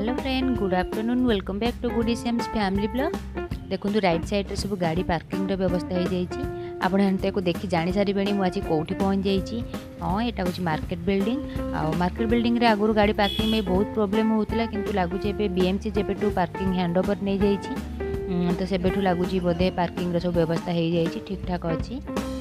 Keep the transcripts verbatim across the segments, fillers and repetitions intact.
Hello friend, good afternoon. Welcome back to गुड सेम्स family blog. देखो राइट साइड रे सब गाड़ी पार्किंग रे व्यवस्था हो जाइए। आपण हेनते को देखि जानि सारी बेणी मु आज कोठी पहुंच जाइए। हाँ, एटा होची मार्केट बिल्डिंग। आ मार्केट बिल्डिंग रे आगुर गाड़ी पार्किंग में बहुत प्रॉब्लम होउतला, किंतु लागुचे एबे बीएमसी जेबेटू पार्किंग हैंड ओवर नै जाइए तो सेबेठू लागुची बोधे पार्किंग रे सब व्यवस्था हो जाइए, ठीक ठाक अच्छी।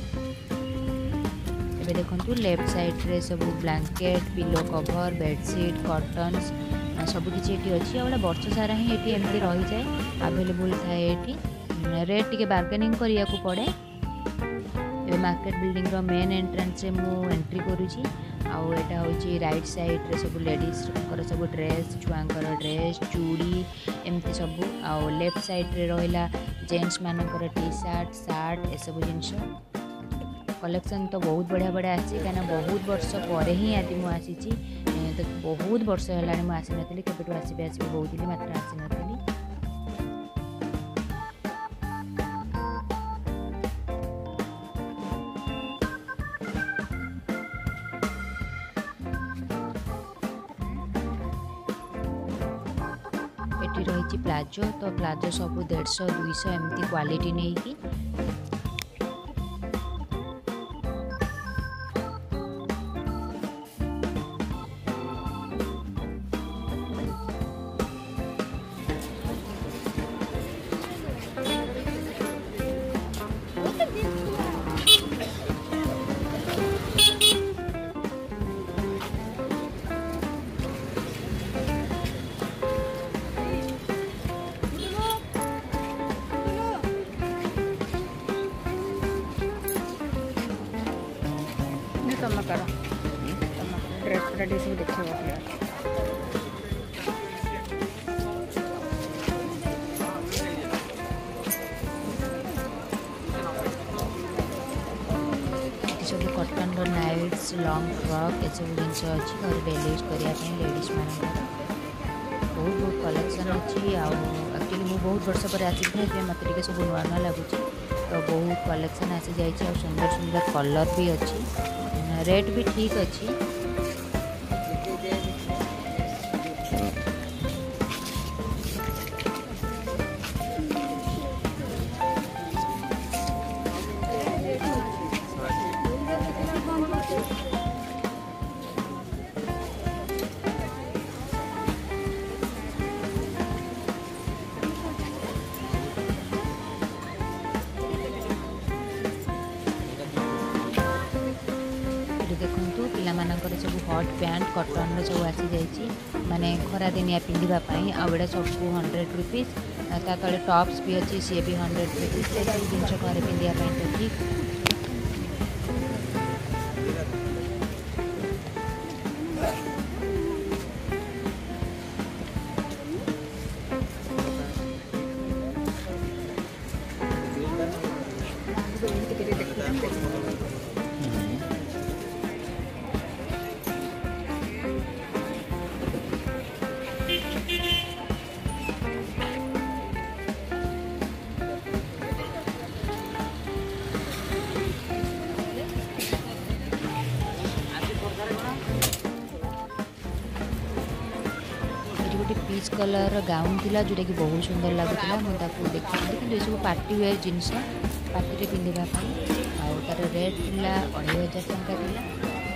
एबे देखंतु लेफ्ट साइड रे सब blanket, pillow cover, bedsheet, curtains सब किसी ये अच्छी। आ वर्ष सारा ही ये एमती रही जाए, आवेलेबल थाए ये रेट टी बार्गेनिंग करिया को पड़े। ये मार्केट बिल्डिंग रो मेन एंट्रेंस रे मु एंट्री करूची। आउ एटा होची राइट साइड रे सब लेडीज कर सब ड्रेस, छुआंकर ड्रेस, चूड़ी एमती सब। आउ लेफ्ट साइड रे रहिला जेंट्स मानकर टी शर्ट, शार्ट ए सब जिंस कलेक्शन तो बहुत बढ़िया बढ़िया आसी। कहीं बहुत वर्ष पर ही आज मुझे आसी, तो बहुत वर्ष है मुझे आसी नी केबेठू आसबि आसबि बहुत मात्र आसी नी। एटी रही प्लाजो, तो प्लाजो सब डेढ़ सौ दुईश एमती क्वालिटी नहीं की। तुम करो ड्रेस रेडी सब देखो सब कॉटन रो नाइट्स, लॉन्ग फ्रॉक ये सब जिनस अच्छी घर डेली यूज करने लेडीज मान बहुत बहुत कलेक्शन अच्छी। एक्चुअली मुझे बहुत वर्ष पर आसी मत सब नुआ नुआ लगुच, तो बहुत कलेक्शन आसी जाइए। सुंदर सुंदर कलर भी अच्छी, रेट भी ठीक अच्छी। देखु पिलामानकर सब हट पैंट कटन सब आसी जाइए, माने खरा दिनिया पिंधापी। आड़ा सब हंड्रेड रुपीज, ता तले टॉप्स भी अच्छी, सी भी हंड्रेड रुपीज। सब जिन घर पिंधापी तो ठीक। गोटे पीच कलर गाउन थिला जोटा कि बहुत सुंदर लगुला। मुझे देखी कि सब पार्टी वेयर जिनस पार्टी पिंधापी। आर रेट थिला अढ़ाई हजार टंका थिला।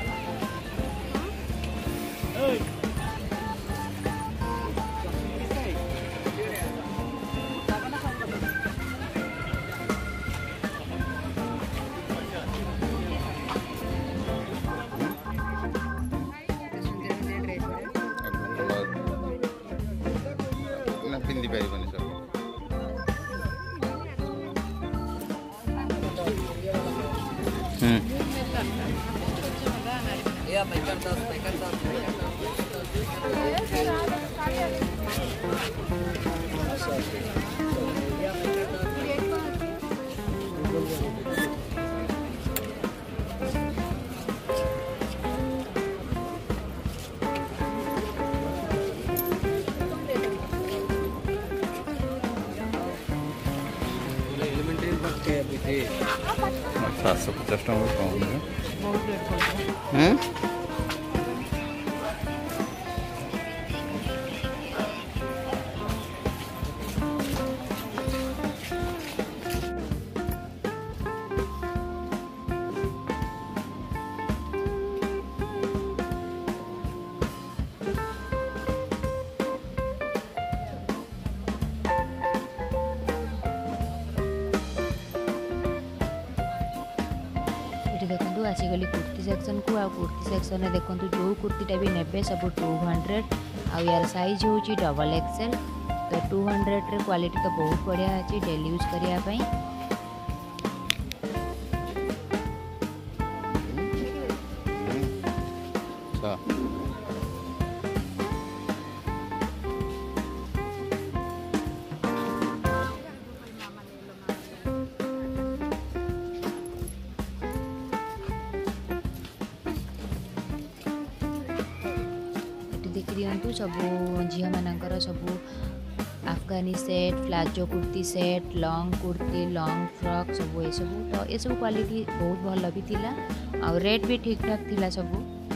पिंधि पारिबनी सब सात सौ पचास टका कम है। देखो आसीगली कुर्ती सेक्शन को आ कुर्ती सेक्शन में देखो जो कुर्तीटा भी नेबे सब टू हंड्रेड आ यार साइज हूँ डबल एक्सएल तो टू हंड्रेड रे क्वालिटी तो बहुत बढ़िया अच्छी डेली यूज करने। देखी दिंतु सब झील मानकर सब Afghani set palazzo kurti set long kurti long frock सब ये सब तो ये सब क्वालिटी बहुत भल भी थिला आ रेट भी ठीक ठाक थिला सब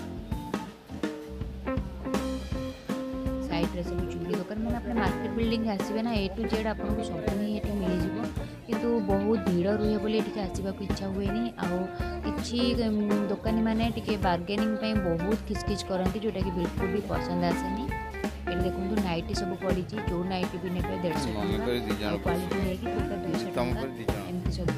साइड रे सब चूड़ी दुकान मैंने अपने मार्केट बिल्डिंग आसबे ना ए टू जेड आपको सब ही ये मिल जाव किंतु बहुत भीड़ रुहे बोली आसवा इच्छा हुए कि दुकानी मैंने टी बार्गेनिंग बहुत खिचखिच करती जोटा कि बिल्कुल भी पसंद आसेनी। ये देखो नाइटी सब पड़ी जो नाइटी भी ने डेढ़ सौ क्वालिटी लेकिन दुई सौ एमती सब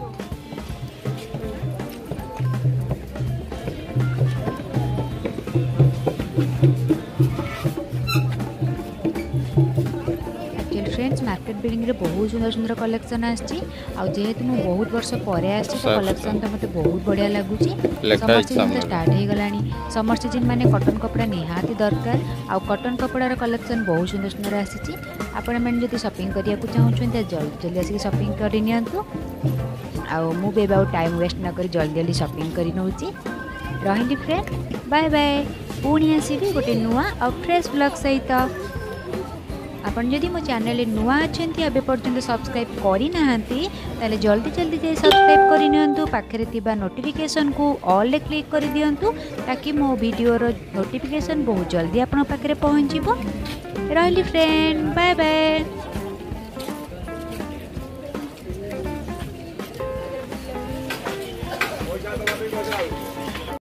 फ्रेंड्स मार्केट बिल्डिंग रे बहुत सुंदर सुंदर कलेक्शन आछि आ जेहेतु मु बहुत वर्ष परे आछि तो कलेक्शन तो मते बहुत बढ़िया लागुची। समर सीजन तो स्टार्ट हो गलानी समर सीजन माने कॉटन कपड़ा निहाती दरकार आ कॉटन कपड़ार कलेक्शन बहुत सुंदर सुंदर आछि। आपण मैंने जदि शॉपिंग करिया को चाहउछन त जल्दी जल्दी आसी शॉपिंग करि नियंतु आ मु बे बाउ टाइम वेस्ट न करी जल्दी जल्दी शॉपिंग करि नउची। रहिली फ्रेंड बाय बाय पुणी आसीबी गोटे नुआ आ फ्रेश ब्लॉग सहित। आपन जदि मो चैनल नुआ अच्छे एबे पर्यंत सब्सक्राइब करि नाहंती ताले जल्दी जल्दी जाई सब्सक्राइब करि नियंतु पाखरे तिबा नोटिफिकेशन को ऑल ले क्लिक करि दियंतु ताकि मो वीडियो रो नोटिफिकेशन बहुत जल्दी आपन पाखरे पहुंचीबो। रहली फ्रेंड बाय बाय।